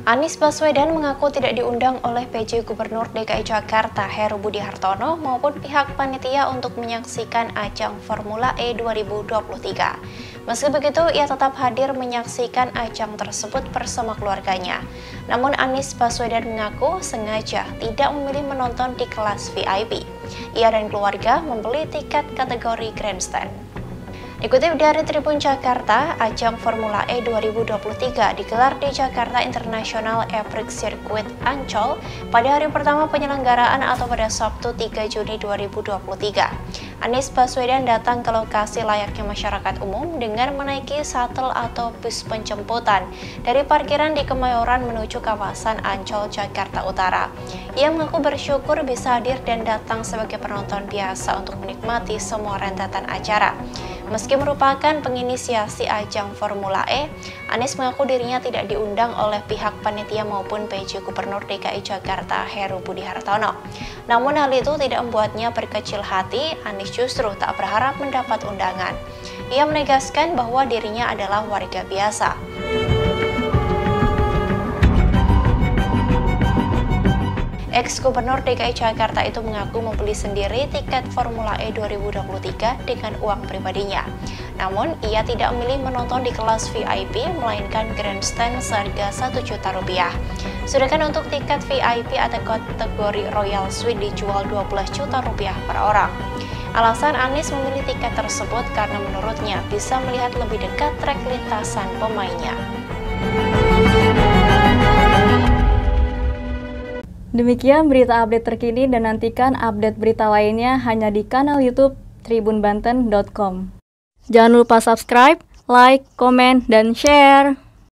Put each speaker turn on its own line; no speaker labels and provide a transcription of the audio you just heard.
Anies Baswedan mengaku tidak diundang oleh PJ Gubernur DKI Jakarta Heru Budi Hartono maupun pihak panitia untuk menyaksikan ajang Formula E 2023. Meski begitu, ia tetap hadir menyaksikan ajang tersebut bersama keluarganya. Namun Anies Baswedan mengaku sengaja tidak memilih menonton di kelas VIP. Ia dan keluarga membeli tiket kategori grandstand. Dikutip dari Tribun Jakarta, ajang Formula E 2023 digelar di Jakarta International Airport Circuit Ancol pada hari pertama penyelenggaraan atau pada Sabtu 3 Juni 2023. Anies Baswedan datang ke lokasi layaknya masyarakat umum dengan menaiki shuttle atau bus penjemputan dari parkiran di Kemayoran menuju kawasan Ancol, Jakarta Utara. Ia mengaku bersyukur bisa hadir dan datang sebagai penonton biasa untuk menikmati semua rentetan acara. Meski merupakan penginisiasi ajang Formula E, Anies mengaku dirinya tidak diundang oleh pihak panitia maupun PJ Gubernur DKI Jakarta Heru Budi Hartono. Namun hal itu tidak membuatnya berkecil hati, Anies justru tak berharap mendapat undangan. Ia menegaskan bahwa dirinya adalah warga biasa. Ex-Gubernur DKI Jakarta itu mengaku membeli sendiri tiket Formula E 2023 dengan uang pribadinya. Namun, ia tidak memilih menonton di kelas VIP, melainkan grandstand seharga Rp1 juta. Sedangkan untuk tiket VIP atau kategori Royal Suite dijual Rp12 juta per orang. Alasan Anies memilih tiket tersebut karena menurutnya bisa melihat lebih dekat trek lintasan pemainnya.
Demikian berita update terkini dan nantikan update berita lainnya hanya di kanal YouTube tribunbanten.com. Jangan lupa subscribe, like, komen, dan share.